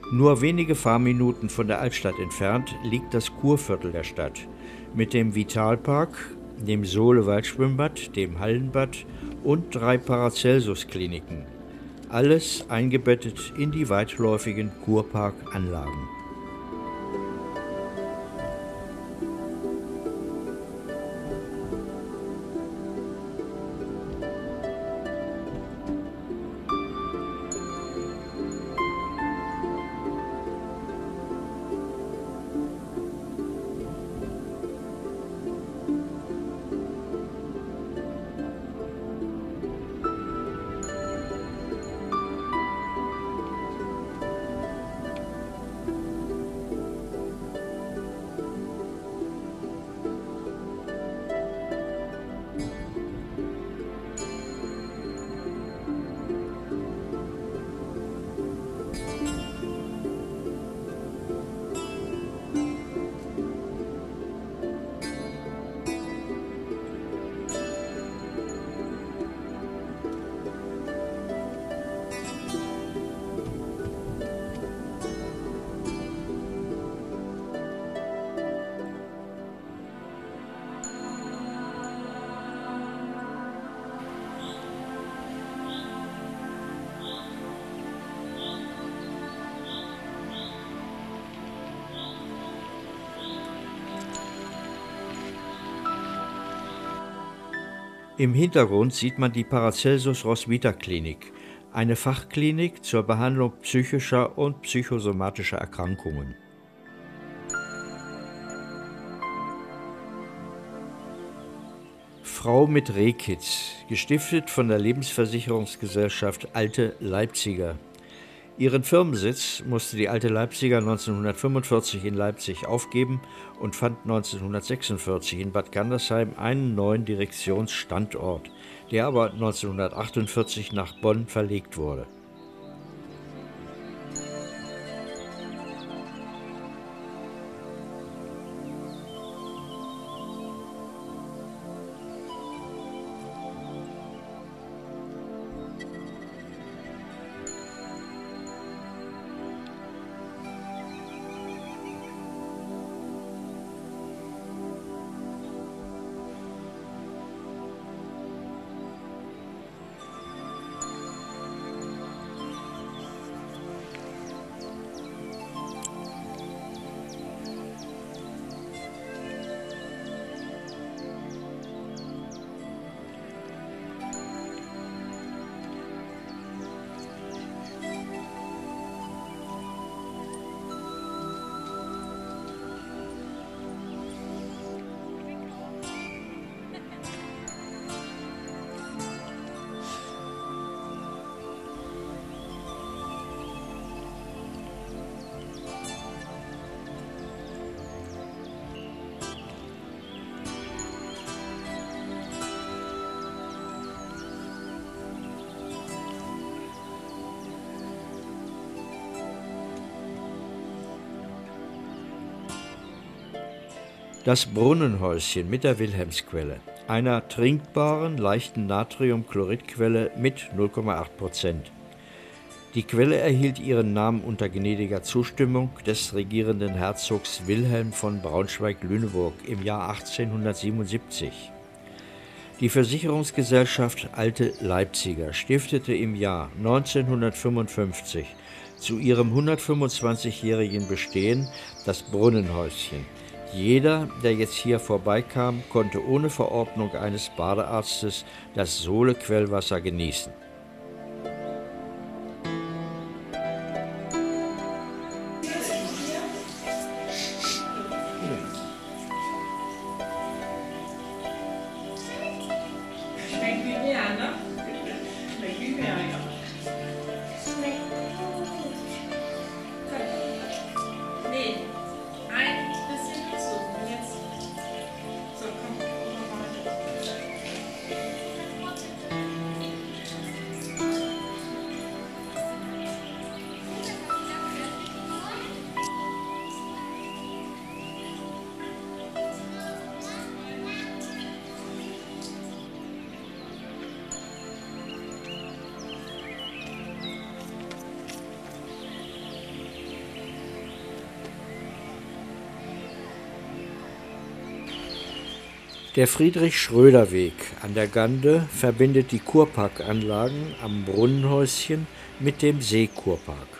Nur wenige Fahrminuten von der Altstadt entfernt liegt das Kurviertel der Stadt mit dem Vitalpark, dem Sohle-Waldschwimmbad, dem Hallenbad und 3 Paracelsus-Kliniken. Alles eingebettet in die weitläufigen Kurparkanlagen. Im Hintergrund sieht man die Paracelsus-Roswitha-Klinik, eine Fachklinik zur Behandlung psychischer und psychosomatischer Erkrankungen. Frau mit Rehkitz, gestiftet von der Lebensversicherungsgesellschaft Alte Leipziger. Ihren Firmensitz musste die Alte Leipziger 1945 in Leipzig aufgeben und fand 1946 in Bad Gandersheim einen neuen Direktionsstandort, der aber 1948 nach Bonn verlegt wurde. Das Brunnenhäuschen mit der Wilhelmsquelle, einer trinkbaren, leichten Natriumchloridquelle mit 0,8%. Die Quelle erhielt ihren Namen unter gnädiger Zustimmung des regierenden Herzogs Wilhelm von Braunschweig-Lüneburg im Jahr 1877. Die Versicherungsgesellschaft Alte Leipziger stiftete im Jahr 1955 zu ihrem 125-jährigen Bestehen das Brunnenhäuschen. Jeder, der jetzt hier vorbeikam, konnte ohne Verordnung eines Badearztes das Sohle-Quellwasser genießen. Der Friedrich-Schröder-Weg an der Gande verbindet die Kurparkanlagen am Brunnenhäuschen mit dem Seekurpark.